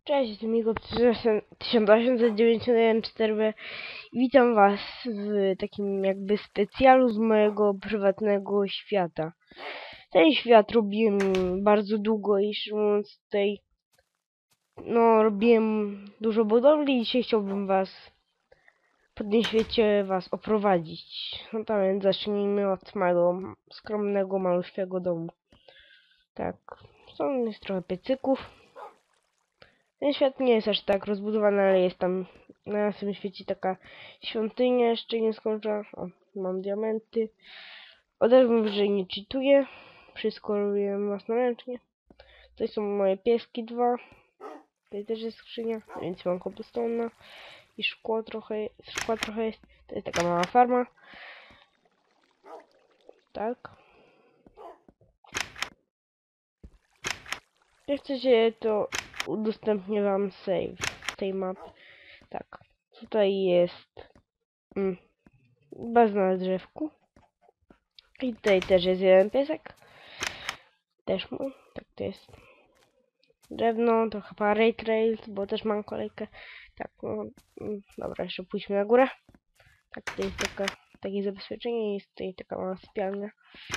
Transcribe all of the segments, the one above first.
Cześć, jestem Migo 1894b i witam was w takim jakby specjalu z mojego prywatnego świata. Ten świat robiłem bardzo długo i szczerze mówiąc tutaj robiłem dużo budowli i dzisiaj chciałbym po tym świecie oprowadzić. No to więc zacznijmy od mojego skromnego, maluśkiego domu. Tak, jest trochę piecyków. Ten świat nie jest aż tak rozbudowany, ale jest tam na tym świecie taka świątynia, jeszcze nie skończona. O, mam diamenty. Od razu mówię, że nie cheatuję. Wszystko robię własnoręcznie. Tutaj są moje pieski dwa. Tutaj też jest skrzynia, więc mam cobblestone'a. I szkła trochę jest. To jest taka mała farma. Tak. Jak chcecie, to udostępnię wam save z tej mapy. Tak. Tutaj jest baza na drzewku. I tutaj też jest jeden piesek. Też mój. Tak, to jest drewno, to chyba Ray Trails, bo też mam kolejkę. Tak, dobra, jeszcze pójdźmy na górę. Tak, to jest takie zabezpieczenie, jest tutaj taka mała sypialnia.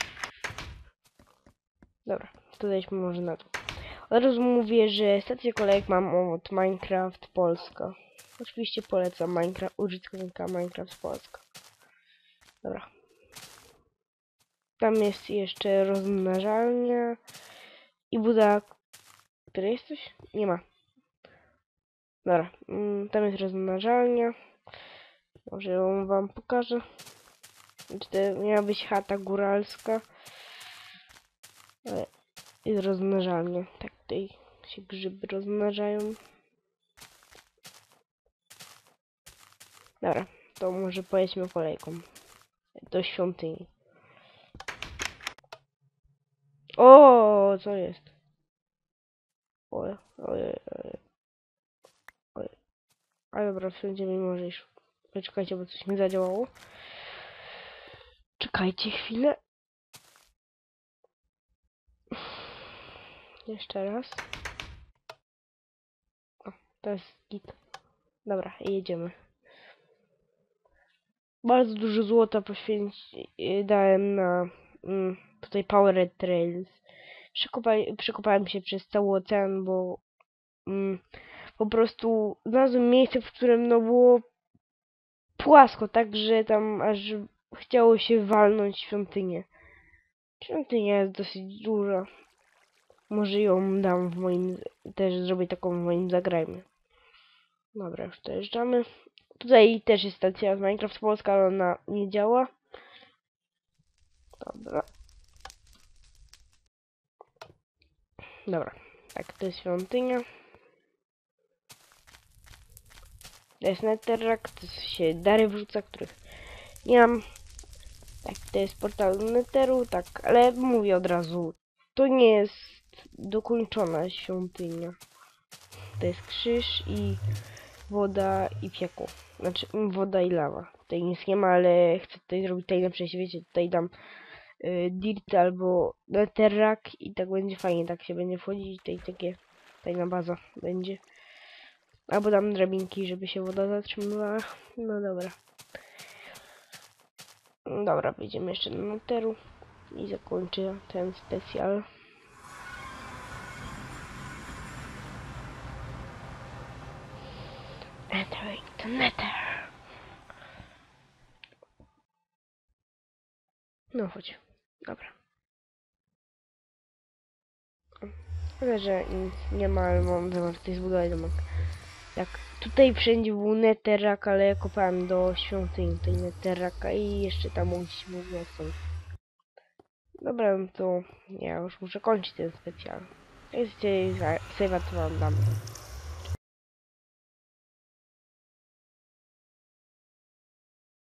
Dobra, to zejdźmy może na dół. Od razu mówię, że stację kolejek mam od Minecraft Polska. Oczywiście polecam użytkownika Minecraft Polska. Dobra. Tam jest jeszcze rozmnażalnia i buda. Który jest coś? Nie ma. Dobra, tam jest rozmnażalnia. Może ją wam pokażę. To miała być chata góralska. Ale jest rozmnażalnia. Tak, tutaj się grzyby rozmnażają. Dobra, to może pojedźmy kolejką do świątyni. O, co jest? Oj. A dobra, wszędzie mi może iść. Poczekajcie, bo coś mi zadziałało. Czekajcie chwilę. Jeszcze raz. O, to jest git. Dobra, jedziemy. Bardzo dużo złota dałem na tutaj Powered Trails. Przekopałem się przez cały ocean, bo po prostu znalazłem miejsce, w którym było płasko, tak że tam aż chciało się walnąć świątynię. Świątynia jest dosyć duża. Może ją dam też zrobię taką w moim zagrajmy. Dobra, już dojeżdżamy. Tutaj też jest stacja z Minecraft Polska, ale ona nie działa. Dobra. Dobra, tak, to jest świątynia. To jest netherrack, to się dary wrzuca, których nie mam. Tak, to jest portal netheru, tak, ale mówię od razu, to nie jest dokończona świątynia. To jest krzyż i woda i piekło. Znaczy, woda i lawa. Tutaj nic nie ma, ale chcę tutaj zrobić tajne przejście, wiecie, tutaj dam dirt albo netherrack i tak będzie fajnie, tak się będzie wchodzić, tutaj tajna baza będzie. Albo dam drabinki, żeby się woda zatrzymywała. No dobra. Dobra, wyjdziemy jeszcze do netheru i zakończę ten specjal. Entering the nether. No chodź. Dobra. Ale że nic nie ma, ale mam zamiar tutaj zbudować domek. Jak tutaj wszędzie był netherrack, ale ja kopałem do świątyni tej netherracka i jeszcze tam gdzieś był redstone. Dobra, no to ja już muszę kończyć ten specjal. Jak chcecie save'a, to wam dam.